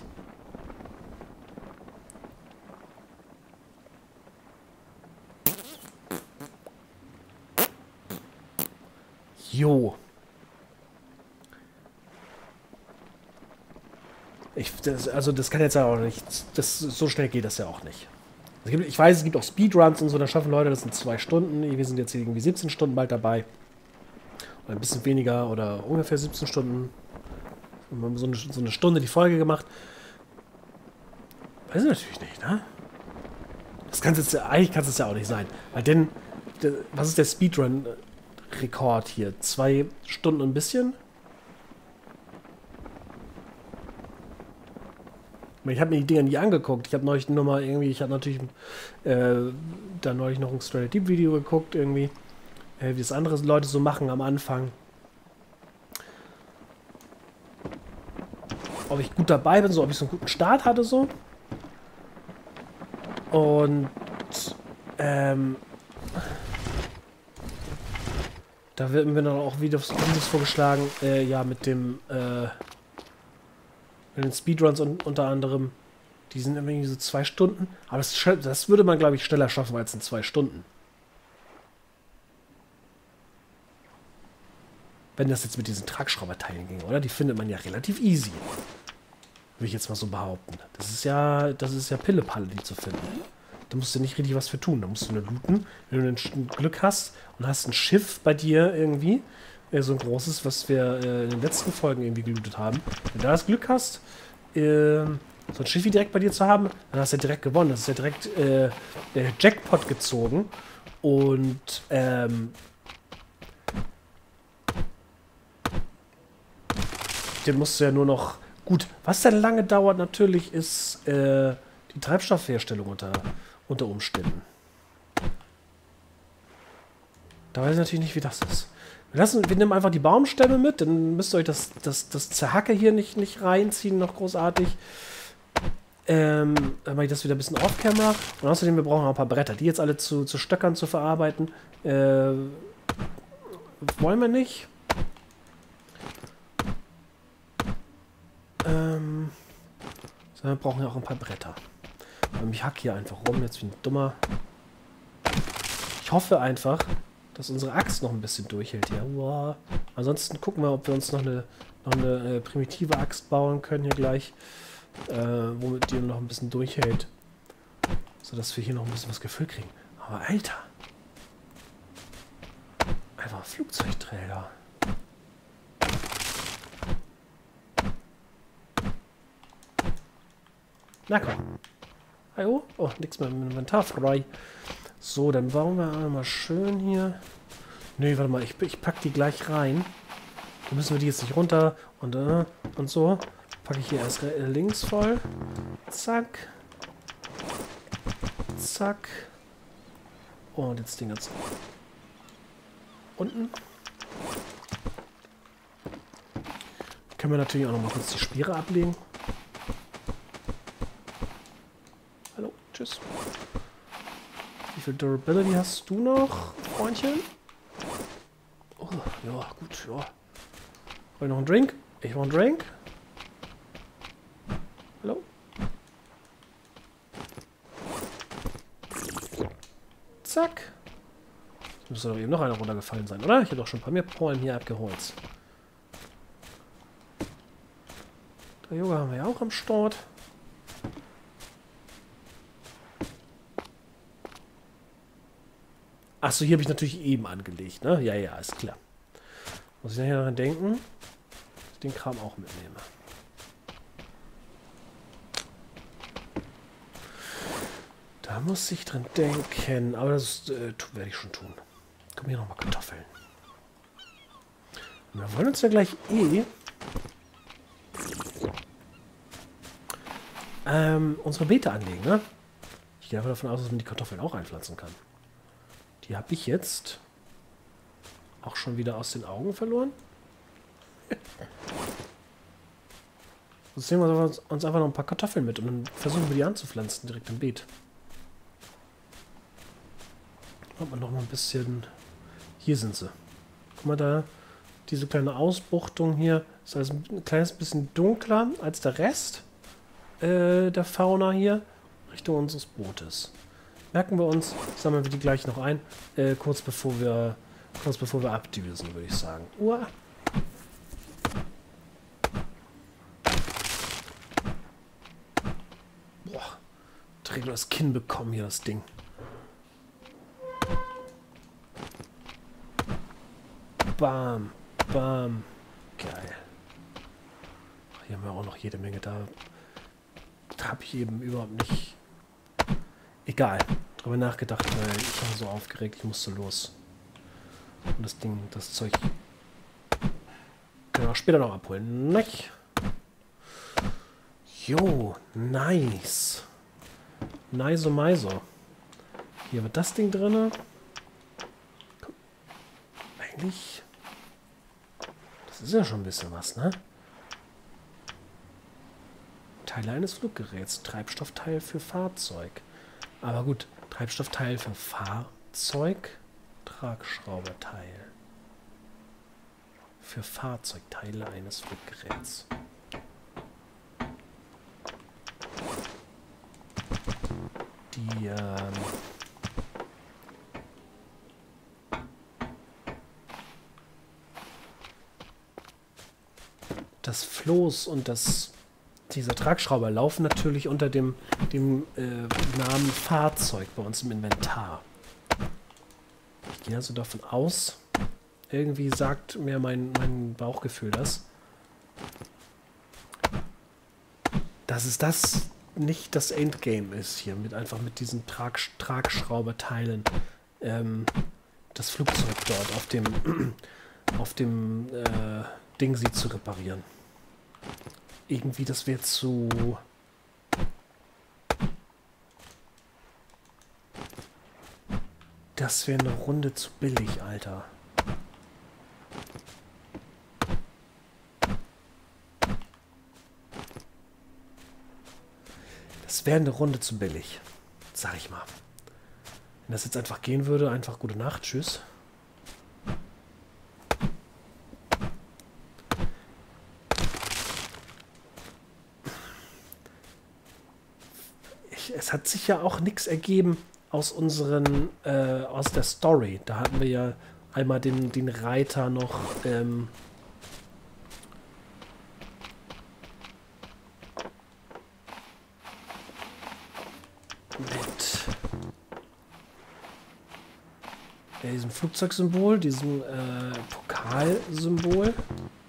[SPEAKER 1] Jo. Das kann jetzt ja auch nicht. So schnell geht das ja auch nicht. Ich weiß, es gibt auch Speedruns und so, da schaffen Leute das in 2 Stunden. Wir sind jetzt irgendwie 17 Stunden bald dabei. Oder ein bisschen weniger oder ungefähr 17 Stunden. Wir haben so eine Stunde die Folge gemacht. Weiß ich natürlich nicht, ne? Eigentlich kann es ja auch nicht sein. Weil denn, was ist der Speedrun-Rekord hier? 2 Stunden und ein bisschen? Ich habe mir die Dinger nie angeguckt. Ich habe neulich nur mal irgendwie, ich habe natürlich da neulich noch ein Stranded Deep Video geguckt, irgendwie, wie das andere Leute so machen am Anfang. Ob ich gut dabei bin, so, ob ich so einen guten Start hatte, so. Und, da werden mir dann auch Videos vorgeschlagen, ja, mit den Speedruns unter anderem, die sind irgendwie so 2 Stunden. Aber das würde man, glaube ich, schneller schaffen als in 2 Stunden. Wenn das jetzt mit diesen Tragschrauberteilen ging, oder? Die findet man ja relativ easy. Würde ich jetzt mal so behaupten. Das ist ja Pillepalle, die zu finden. Da musst du nicht richtig was für tun. Da musst du nur looten. Wenn du ein Glück hast und hast ein Schiff bei dir irgendwie, so ein großes, was wir in den letzten Folgen irgendwie gelootet haben. Wenn du da das Glück hast, so ein Schiff wie direkt bei dir zu haben, dann hast du ja direkt gewonnen. Das ist ja direkt Jackpot gezogen. Und den musst du ja nur noch... Gut, was dann lange dauert natürlich, ist die Treibstoffherstellung unter Umständen. Da weiß ich natürlich nicht, wie das ist. Wir nehmen einfach die Baumstämme mit, dann müsst ihr euch das Zerhacke hier nicht reinziehen, noch großartig. Dann mache ich das wieder ein bisschen off-camera. Und außerdem, wir brauchen auch ein paar Bretter, die jetzt alle zu Stöckern zu verarbeiten. Wollen wir nicht. Wir brauchen ja auch ein paar Bretter. Ich hack hier einfach rum, jetzt wie ein Dummer. Ich hoffe einfach, dass unsere Axt noch ein bisschen durchhält hier. Wow. Ansonsten gucken wir, ob wir uns noch eine primitive Axt bauen können hier gleich. Womit die noch ein bisschen durchhält. Sodass wir hier noch ein bisschen was gefüllt kriegen. Aber Alter! Einfach ein Flugzeugträger. Na komm. Hallo? Oh, nichts mehr im Inventar frei. So, dann bauen wir einmal schön hier. Nee, warte mal, ich pack die gleich rein. Dann müssen wir die jetzt nicht runter und so. Packe ich hier erst links voll. Zack. Zack. Und jetzt den ganz unten. Können wir natürlich auch noch mal kurz die Speere ablegen. Hallo, tschüss. Wie viel Durability hast du noch, Freundchen? Oh, ja, gut, ja. Wollt ihr noch einen Drink? Ich brauche einen Drink. Hallo? Zack. Jetzt müsste doch eben noch einer runtergefallen sein, oder? Ich habe doch schon ein paar mehr Pollen hier abgeholt. Der Yoga haben wir ja auch am Start. Achso, hier habe ich natürlich eben angelegt, ne? Ja, ja, ist klar. Muss ich nachher daran denken, dass ich den Kram auch mitnehme. Da muss ich dran denken, aber das werde ich schon tun. Kommen hier nochmal Kartoffeln. Und wir wollen uns ja gleich unsere Beete anlegen, ne? Ich gehe einfach davon aus, dass man die Kartoffeln auch einpflanzen kann. Die habe ich jetzt auch schon wieder aus den Augen verloren. Jetzt nehmen wir uns einfach noch ein paar Kartoffeln mit und dann versuchen wir die anzupflanzen direkt im Beet. Hat man noch mal ein bisschen... Hier sind sie. Guck mal da, diese kleine Ausbuchtung hier ist also ein kleines bisschen dunkler als der Rest der Fauna hier Richtung unseres Bootes. Merken wir uns, sammeln wir die gleich noch ein, kurz bevor wir abdüsen, würde ich sagen. Uah. Boah, trägt nur das Kinn bekommen hier, das Ding. Bam, bam. Geil. Hier haben wir auch noch jede Menge da. Da habe ich eben überhaupt nicht... Egal. Drüber nachgedacht, weil ich war so aufgeregt, ich musste los. Und das Ding, das Zeug... Können wir auch später noch abholen. Nicht? Jo, nice. Nice, meiso. Hier wird das Ding drin. Eigentlich... Das ist ja schon ein bisschen was, ne? Teile eines Fluggeräts. Treibstoffteil für Fahrzeug. Aber gut, Treibstoffteil für Fahrzeug. Tragschrauberteil. Für Fahrzeugteile eines Fluggeräts. Die, das Floß und dieser Tragschrauber laufen natürlich unter dem Namen Fahrzeug bei uns im Inventar. Ich gehe also davon aus, irgendwie sagt mir mein Bauchgefühl dass es das nicht das Endgame ist hier, einfach mit diesen Tragschrauberteilen das Flugzeug dort auf dem Ding sie zu reparieren. Irgendwie, das wäre zu... Das wäre eine Runde zu billig, Alter. Das wäre eine Runde zu billig. Sag ich mal. Wenn das jetzt einfach gehen würde, einfach gute Nacht, tschüss. Es hat sich ja auch nichts ergeben aus aus der Story. Da hatten wir ja einmal den Reiter noch mit diesem Flugzeugsymbol, diesem Pokalsymbol.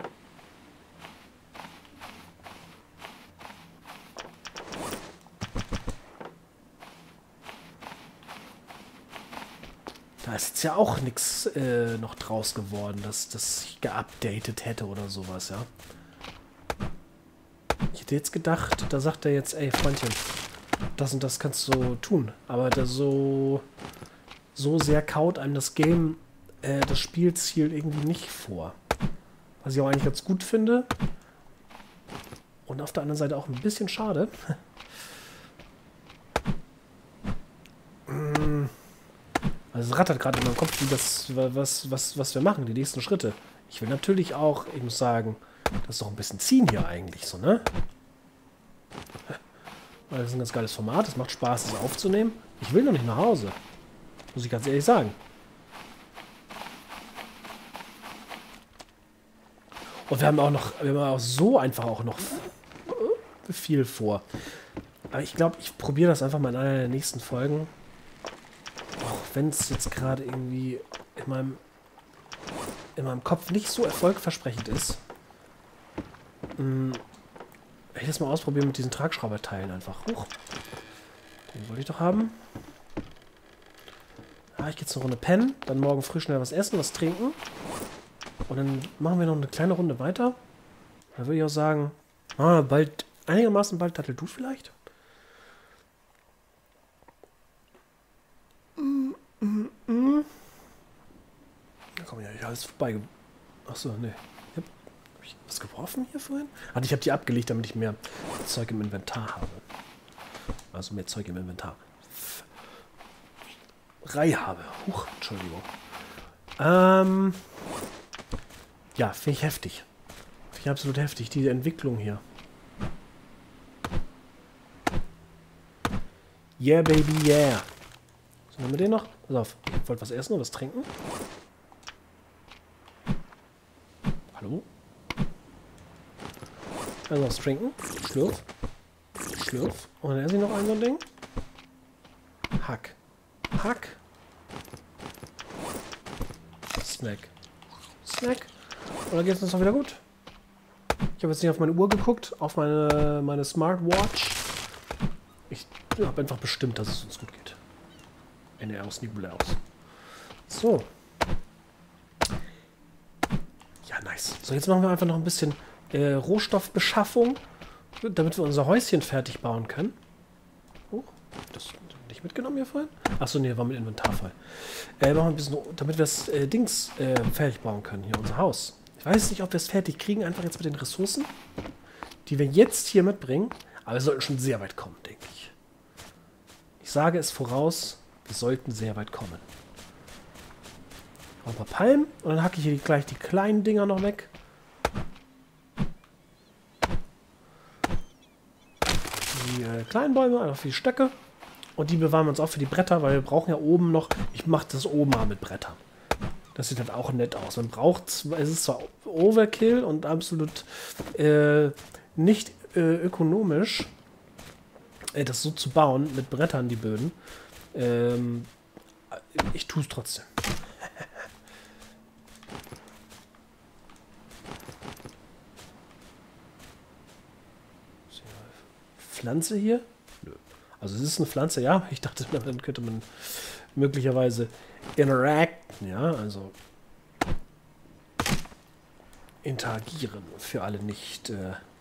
[SPEAKER 1] Da ist jetzt ja auch nichts noch draus geworden, dass das geupdatet hätte oder sowas, ja. Ich hätte jetzt gedacht, da sagt er jetzt, ey, Freundchen, das und das kannst du tun. Aber so sehr kaut einem das Game, das Spielziel irgendwie nicht vor. Was ich auch eigentlich ganz gut finde. Und auf der anderen Seite auch ein bisschen schade. Also es rattert gerade in meinem Kopf, was wir machen, die nächsten Schritte. Ich will natürlich auch, ich muss sagen, das ist doch ein bisschen ziehen hier eigentlich so, ne? Weil das ist ein ganz geiles Format, es macht Spaß, das aufzunehmen. Ich will noch nicht nach Hause. Muss ich ganz ehrlich sagen. Und wir haben auch so einfach auch noch viel vor. Aber ich glaube, ich probiere das einfach mal in einer der nächsten Folgen. wenn es jetzt gerade irgendwie in meinem Kopf nicht so erfolgversprechend ist, werde ich das mal ausprobieren mit diesen Tragschrauberteilen einfach. Huch. Den wollte ich doch haben. Ja, ich gehe jetzt eine Runde pennen, dann morgen früh schnell was essen, was trinken. Und dann machen wir noch eine kleine Runde weiter. Da würde ich auch sagen, bald, einigermaßen bald Dattel du vielleicht? Da komm ja, alles vorbei. Achso, ne. Hab ich was geworfen hier vorhin? Ich habe die abgelegt, damit ich mehr Zeug im Inventar habe. Also mehr Zeug im Inventar. Reihe habe. Huch, Entschuldigung. Ja, finde ich heftig. Finde ich absolut heftig, diese Entwicklung hier. Yeah, baby, yeah. So, haben wir den noch? Pass auf, ich wollte was essen oder was trinken? Hallo? Also was trinken. Schlürf. Schlürf. Und dann esse ich noch ein so ein Ding. Hack. Hack. Snack. Snack. Und dann geht es uns auch wieder gut. Ich habe jetzt nicht auf meine Uhr geguckt, auf meine Smartwatch. Ich habe einfach bestimmt, dass es uns gut geht. Ende aus, Nibel aus. So. Ja, nice. So, jetzt machen wir einfach noch ein bisschen Rohstoffbeschaffung, damit wir unser Häuschen fertig bauen können. Oh, das nicht mitgenommen hier vorhin? Achso, nee, war mit Inventar voll. Machen wir ein bisschen, damit wir das Dings fertig bauen können, hier unser Haus. Ich weiß nicht, ob wir es fertig kriegen, einfach jetzt mit den Ressourcen, die wir jetzt hier mitbringen. Aber wir sollten schon sehr weit kommen, denke ich. Ich sage es voraus, wir sollten sehr weit kommen. Ein paar Palmen und dann hacke ich hier gleich die kleinen Dinger noch weg. Die kleinen Bäume, einfach für die Stöcke. Und die bewahren wir uns auch für die Bretter, weil wir brauchen ja oben noch... Ich mache das oben mal mit Brettern. Das sieht halt auch nett aus. Man braucht... Es ist zwar Overkill und absolut nicht ökonomisch, das so zu bauen, mit Brettern, die Böden. Ich tue es trotzdem. Pflanze hier? Nö. Also es ist eine Pflanze, ja. Ich dachte, dann könnte man möglicherweise interacten, ja, also interagieren für alle nicht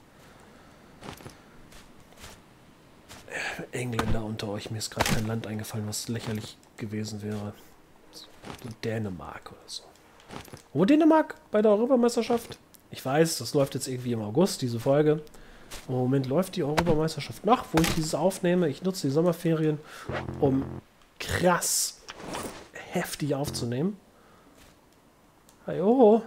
[SPEAKER 1] Engländer unter euch. Mir ist gerade kein Land eingefallen, was lächerlich gewesen wäre. Dänemark oder so. Wo Dänemark bei der Europameisterschaft? Ich weiß, das läuft jetzt irgendwie im August, diese Folge. Im Moment läuft die Europameisterschaft noch, wo ich dieses aufnehme. Ich nutze die Sommerferien, um krass heftig aufzunehmen. Hallo.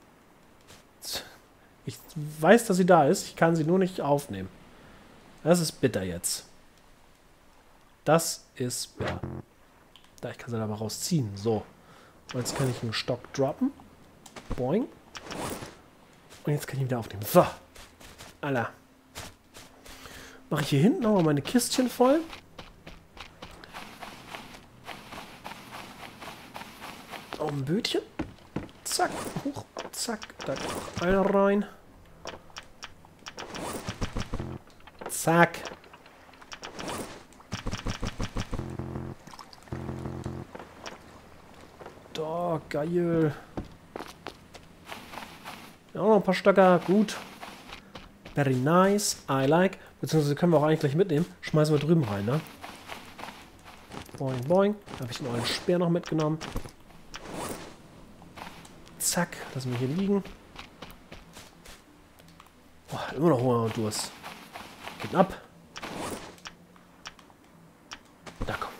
[SPEAKER 1] Ich weiß, dass sie da ist. Ich kann sie nur nicht aufnehmen. Das ist bitter jetzt. Das ist bitter. Da, ich kann sie aber rausziehen. So. Und jetzt kann ich einen Stock droppen. Boing. Und jetzt kann ich ihn wieder aufnehmen. So. Alla. Mache ich hier hinten nochmal meine Kistchen voll. Auf ein Bötchen. Zack. Hoch. Zack. Da kommt noch einer rein. Zack. Da, geil. Ja, noch ein paar Stöcker. Gut. Very nice. I like. Beziehungsweise können wir auch eigentlich gleich mitnehmen. Schmeißen wir drüben rein, ne? Boing, boing. Da habe ich einen neuen Speer noch mitgenommen. Zack. Lassen wir hier liegen. Boah, immer noch Hunger und Durst. Geht ab. Da, komm.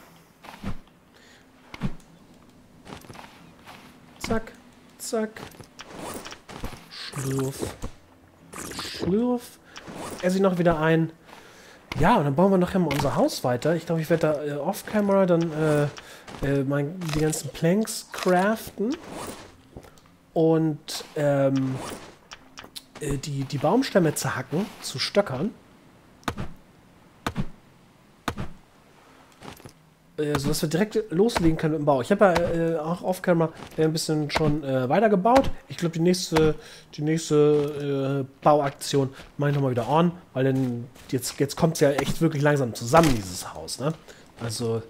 [SPEAKER 1] Zack. Zack. Schlürf. Schlürf. Esse ich noch wieder ein. Ja, und dann bauen wir nachher mal unser Haus weiter. Ich glaube, ich werde da off-camera dann die ganzen Planks craften. Und die Baumstämme zerhacken, zu Stöckern. sodass wir direkt loslegen können mit dem Bau. Ich habe ja auch auf Camera ein bisschen schon weiter gebaut. Ich glaube, die nächste Bauaktion mache ich nochmal wieder on, weil dann jetzt kommt es ja echt wirklich langsam zusammen, dieses Haus. Ne? Also,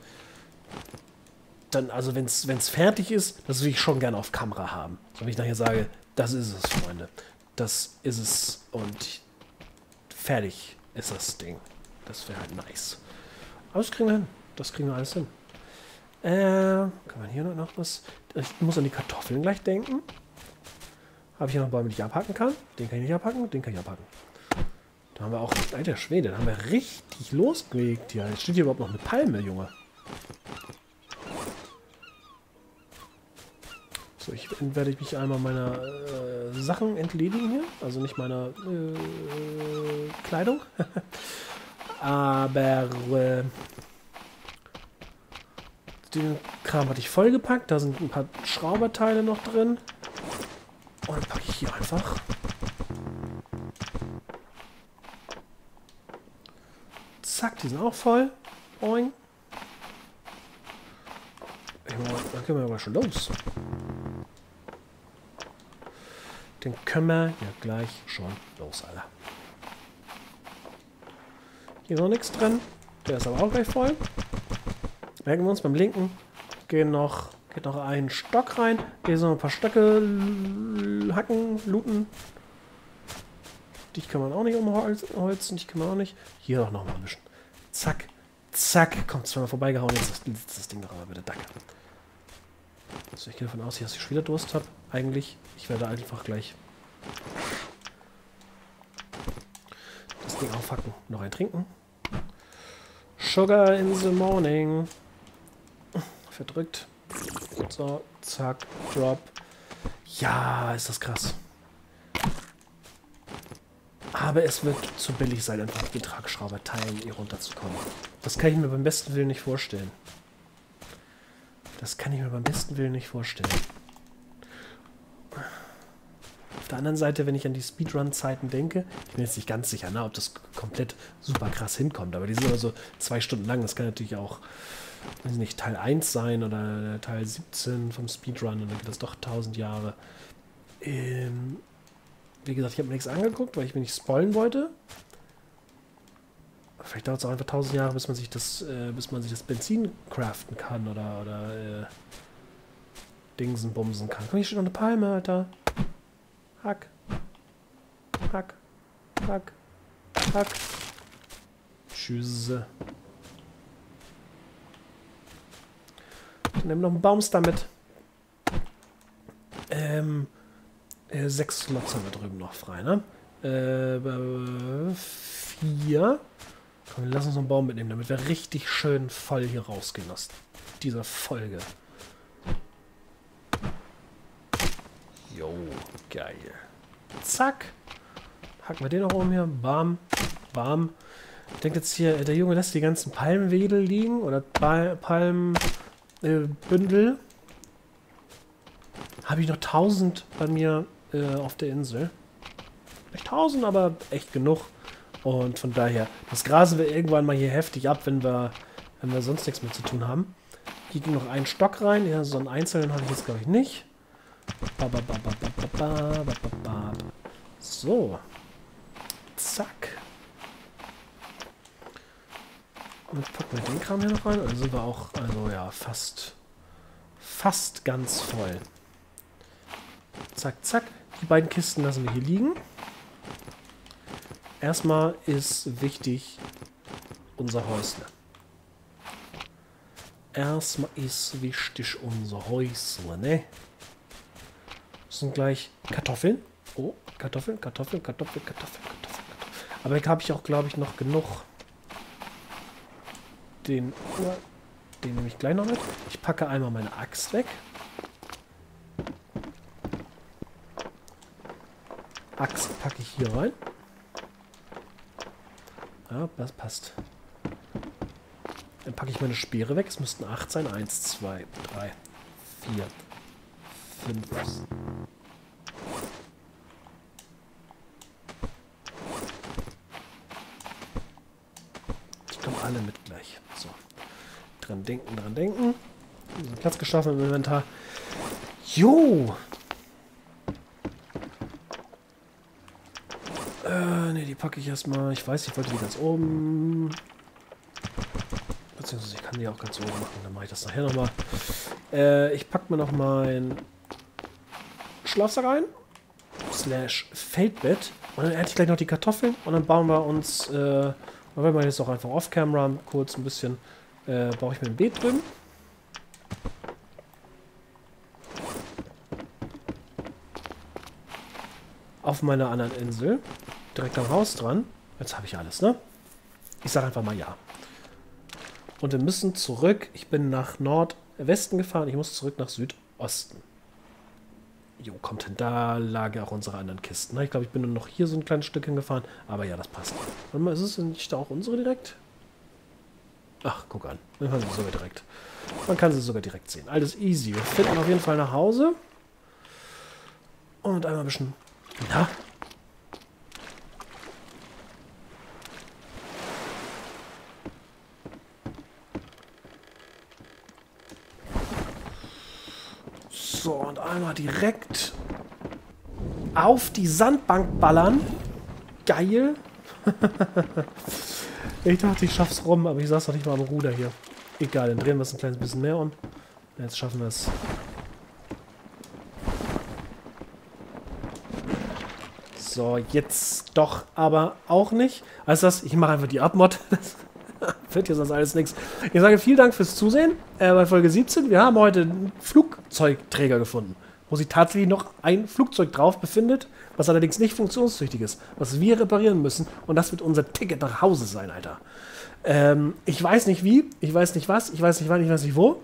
[SPEAKER 1] wenn es fertig ist, das will ich schon gerne auf Kamera haben. So, wenn ich nachher sage, das ist es, Freunde. Das ist es und fertig ist das Ding. Das wäre halt nice. Aber das kriegen wir hin. Das kriegen wir alles hin. Kann man hier noch was? Ich muss an die Kartoffeln gleich denken. Habe ich hier noch Bäume, die ich abhacken kann? Den kann ich nicht abhacken, den kann ich abhacken. Da haben wir auch, alter Schwede, da haben wir richtig losgelegt hier. Jetzt steht hier überhaupt noch eine Palme, Junge. So, werde ich mich einmal meiner Sachen entledigen hier. Also nicht meiner Kleidung. Aber den Kram hatte ich vollgepackt. Da sind ein paar Schrauberteile noch drin. Und dann packe ich hier einfach. Zack, die sind auch voll. Boing. Dann können wir aber schon los. Den können wir ja gleich schon los, Alter. Hier ist noch nichts drin. Der ist aber auch gleich voll. Merken wir uns beim linken. Geht noch ein Stock rein. Hier sind noch ein paar Stöcke hacken, looten. Die kann man auch nicht umholzen. Die kann man auch nicht. Hier doch noch mal ein bisschen. Zack. Zack. Kommt zweimal vorbeigehauen. Jetzt ist das Ding doch aber bitte. Danke. Also ich gehe davon aus, dass ich schon wieder Durst habe. Eigentlich. Ich werde einfach gleich das Ding aufhacken. Noch ein Trinken. Sugar in the morning. Verdrückt. So, zack, drop. Ja, ist das krass. Aber es wird zu billig sein, einfach mit den Tragschrauberteilen hier runterzukommen. Das kann ich mir beim besten Willen nicht vorstellen. Das kann ich mir beim besten Willen nicht vorstellen. Auf der anderen Seite, wenn ich an die Speedrun-Zeiten denke, ich bin jetzt nicht ganz sicher, ob das komplett super krass hinkommt, aber die sind immer so 2 Stunden lang. Das kann natürlich auch, weiß nicht, Teil 1 sein oder Teil 17 vom Speedrun und dann geht das doch 1000 Jahre. Wie gesagt, ich habe mir nichts angeguckt, weil ich mir nicht spoilen wollte. Vielleicht dauert es auch einfach 1000 Jahre, bis man sich das Benzin craften kann oder Dingsen bumsen kann. Komm, hier steht noch eine Palme, Alter. Hack. Hack. Hack. Hack. Tschüss. Dann nehmen wir noch einen Baumstar mit. 6 Slots haben wir drüben noch frei, ne? 4. Komm, wir lassen uns einen Baum mitnehmen, damit wir richtig schön voll hier rausgehen aus dieser Folge. Jo, geil. Zack. Hacken wir den noch um hier. Bam. Bam. Ich denke jetzt hier, der Junge lässt die ganzen Palmwedel liegen. Oder Palmbündel. Habe ich noch 1000 bei mir auf der Insel. Nicht 1000, aber echt genug. Und von daher, das grasen wir irgendwann mal hier heftig ab, wenn wir sonst nichts mehr zu tun haben. Hier ging noch ein Stock rein. Ja, so einen einzelnen habe ich jetzt, glaube ich, nicht. So. Zack. Und jetzt packen wir den Kram hier noch rein. Und dann sind wir auch, also ja, fast ganz voll. Zack, zack. Die beiden Kisten lassen wir hier liegen. Erstmal ist wichtig unser Häusle. Erstmal ist wichtig unser Häusle, ne? Das sind gleich Kartoffeln. Oh, Kartoffeln. Aber da habe ich auch, glaube ich, noch genug. Den nehme ich gleich noch mit. Ich packe einmal meine Axt weg. Axt packe ich hier rein. Ja, das passt. Dann packe ich meine Speere weg. Es müssten 8 sein. 1, 2, 3, 4, 5. Die kommen alle mit gleich. So. Dran denken, dran denken. Platz geschaffen im Inventar. Jo! Ne, die packe ich erstmal. Ich weiß, ich wollte die ganz oben. Beziehungsweise ich kann die auch ganz oben machen. Dann mache ich das nachher nochmal. Ich packe mir noch meinen Schlafsack ein. / Feldbett. Und dann hätte ich gleich noch die Kartoffeln. Und dann bauen wir uns. Dann werden wir jetzt auch einfach off-camera kurz ein bisschen. Baue ich mir ein Beet drüben. Auf meiner anderen Insel. Direkt am Haus dran. Jetzt habe ich alles, ne? Ich sage einfach mal ja. Und wir müssen zurück. Ich bin nach Nordwesten gefahren. Ich muss zurück nach Südosten. Jo, kommt hin. Da lagen auch unsere anderen Kisten. Ich glaube, ich bin nur noch hier so ein kleines Stück hingefahren. Aber ja, das passt. Warte mal, ist es nicht da auch unsere direkt? Ach, guck an. Man kann sie sogar direkt. Man kann sie sogar direkt sehen. Alles easy. Wir finden auf jeden Fall nach Hause. Und einmal ein bisschen... Na? So, und einmal direkt auf die Sandbank ballern. Geil. Ich dachte, ich schaff's rum, aber ich saß doch nicht mal am Ruder hier. Egal, dann drehen wir es ein kleines bisschen mehr um. Jetzt schaffen wir es. So, jetzt doch aber auch nicht. Also das, ich mache einfach die Abmod. Das wird ja sonst alles nichts. Ich sage vielen Dank fürs Zusehen bei Folge 17. Wir haben heute einen Flugzeugträger gefunden, wo sich tatsächlich noch ein Flugzeug drauf befindet, was allerdings nicht funktionstüchtig ist, was wir reparieren müssen. Und das wird unser Ticket nach Hause sein, Alter. Ich weiß nicht wie, ich weiß nicht was, ich weiß nicht wann, ich weiß nicht wo.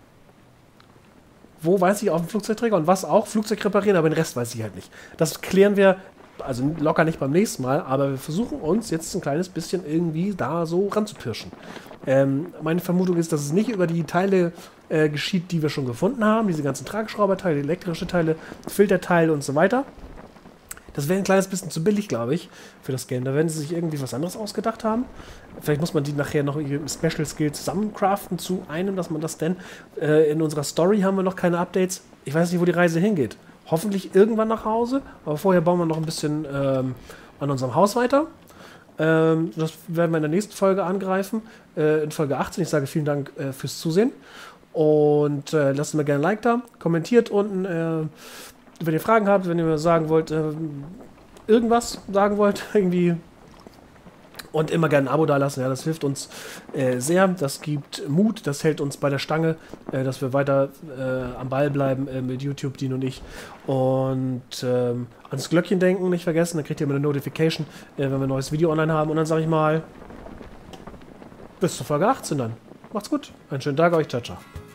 [SPEAKER 1] Wo weiß ich auf dem Flugzeugträger und was auch. Flugzeug reparieren, aber den Rest weiß ich halt nicht. Das klären wir, also locker nicht beim nächsten Mal, aber wir versuchen uns jetzt ein kleines bisschen irgendwie da so ranzupirschen. Meine Vermutung ist, dass es nicht über die Teile geschieht, die wir schon gefunden haben. Diese ganzen Tragschrauberteile, elektrische Teile, Filterteile und so weiter. Das wäre ein kleines bisschen zu billig, glaube ich, für das Game. Da werden sie sich irgendwie was anderes ausgedacht haben. Vielleicht muss man die nachher noch im Special Skill zusammencraften zu einem, dass man das denn... in unserer Story haben wir noch keine Updates. Ich weiß nicht, wo die Reise hingeht. Hoffentlich irgendwann nach Hause. Aber vorher bauen wir noch ein bisschen an unserem Haus weiter. Das werden wir in der nächsten Folge angreifen. In Folge 18. Ich sage vielen Dank fürs Zusehen. Und lasst mir gerne ein Like da. Kommentiert unten... wenn ihr Fragen habt, wenn ihr mir sagen wollt, irgendwas sagen wollt, irgendwie. Und immer gerne ein Abo dalassen, ja, das hilft uns sehr. Das gibt Mut, das hält uns bei der Stange, dass wir weiter am Ball bleiben mit YouTube, Dean und ich. Und ans Glöckchen denken nicht vergessen, dann kriegt ihr immer eine Notification, wenn wir ein neues Video online haben. Und dann sage ich mal, bis zur Folge 18 dann. Macht's gut, einen schönen Tag euch, ciao, ciao.